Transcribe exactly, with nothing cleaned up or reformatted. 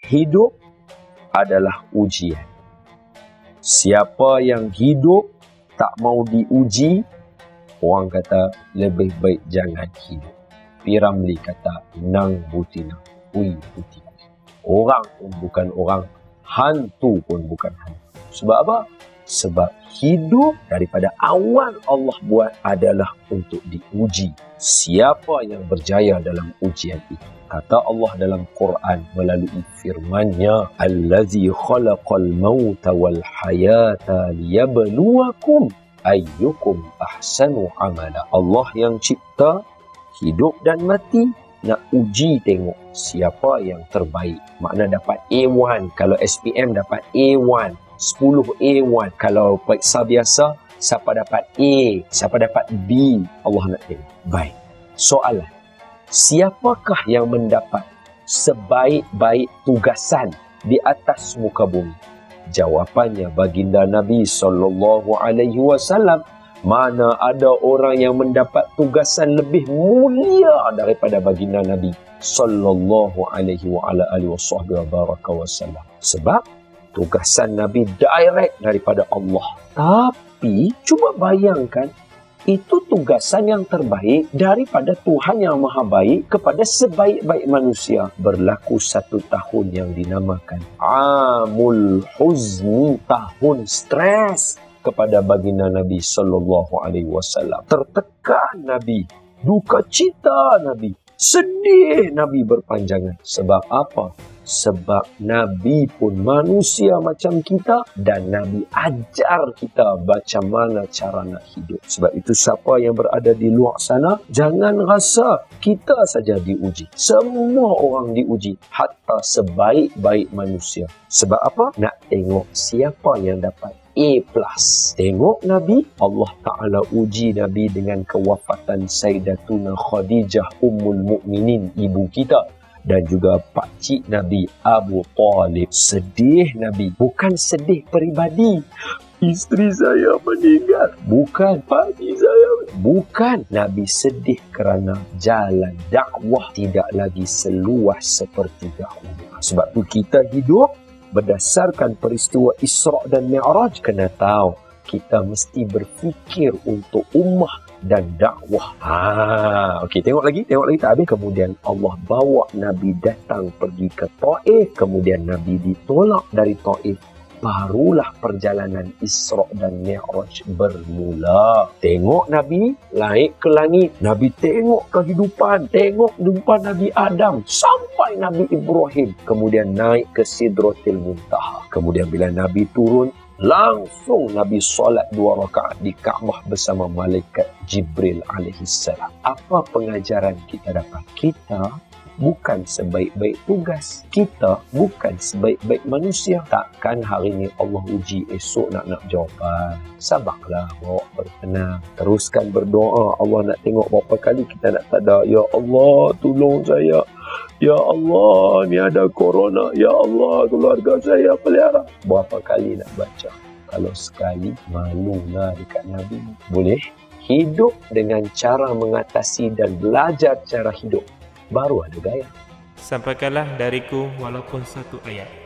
Hidup adalah ujian. Siapa yang hidup tak mau diuji, orang kata lebih baik jangan hidup. P. Ramlee kata, nang butina, ui butina. Orang pun bukan orang, hantu pun bukan hantu. Sebab apa? Sebab hidup daripada awal Allah buat adalah untuk diuji. Siapa yang berjaya dalam ujian itu? Kata Allah dalam Quran melalui firman-Nya, Allazi khalaqal mauta wal hayata liyabluwakum ayyukum ahsanu amala. Allah yang cipta hidup dan mati, nak uji tengok siapa yang terbaik. Makna dapat A satu, kalau S P M dapat A satu, sepuluh A satu. Kalau periksa biasa, siapa dapat A, siapa dapat B, Allah nak tengok. Baik, soalan, siapakah yang mendapat sebaik-baik tugasan di atas muka bumi? Jawapannya baginda Nabi sallallahu alaihi wasallam. Mana ada orang yang mendapat tugasan lebih mulia daripada baginda Nabi sallallahu alaihi wa ala alihi wasallam. Sebab tugasan Nabi direct daripada Allah. Tapi cuba bayangkan, itu tugasan yang terbaik daripada Tuhan yang Maha Baik kepada sebaik-baik manusia. Berlaku satu tahun yang dinamakan Amul Huzni, tahun stres kepada baginda Nabi sallallahu alaihi wasallam. Tertekan Nabi, duka cita Nabi, sedih Nabi berpanjangan. Sebab apa? Sebab Nabi pun manusia macam kita dan Nabi ajar kita macam mana cara nak hidup. Sebab itu siapa yang berada di luar sana, jangan rasa kita saja diuji. Semua orang diuji, hatta sebaik-baik manusia. Sebab apa? Nak tengok siapa yang dapat A plus. Tengok Nabi, Allah Ta'ala uji Nabi dengan kewafatan Sayyidatuna Khadijah Ummul Mukminin, ibu kita. Dan juga pakcik Nabi Abu Talib. Sedih Nabi. Bukan sedih peribadi, isteri saya meninggal. Bukan, pakcik saya. Bukan. Nabi sedih kerana jalan dakwah tidak lagi seluas seperti dahulu. Sebab itu kita hidup berdasarkan peristiwa Isra' dan Mi'raj. Kena tahu, kita mesti berfikir untuk ummah dan dakwah. Ha, okey, tengok lagi, tengok lagi tak habis. Kemudian Allah bawa Nabi datang pergi ke Taif, kemudian Nabi ditolak dari Taif. Barulah perjalanan Isra' dan Mi'raj bermula. Tengok Nabi naik ke langit, Nabi tengok kehidupan, tengok kehidupan Nabi Adam sampai Nabi Ibrahim, kemudian naik ke Sidratil Muntaha. Kemudian bila Nabi turun, langsung Nabi solat dua rakaat di Kaabah bersama malaikat Jibril alaihissalam. Apa pengajaran kita dapat? Kita bukan sebaik-baik tugas. Kita bukan sebaik-baik manusia. Takkan hari ini Allah uji, esok nak nak jawapan. Sabarlah, bawa bertenang. Teruskan berdoa. Allah nak tengok berapa kali kita nak tada, ya Allah tolong saya. Ya Allah, ni ada corona. Ya Allah, keluarga saya pelihara. Berapa kali nak baca? Kalau sekali, malulah dekat Nabi. Boleh? Hidup dengan cara mengatasi dan belajar cara hidup. Baru ada gaya. Sampaikanlah dariku walaupun satu ayat.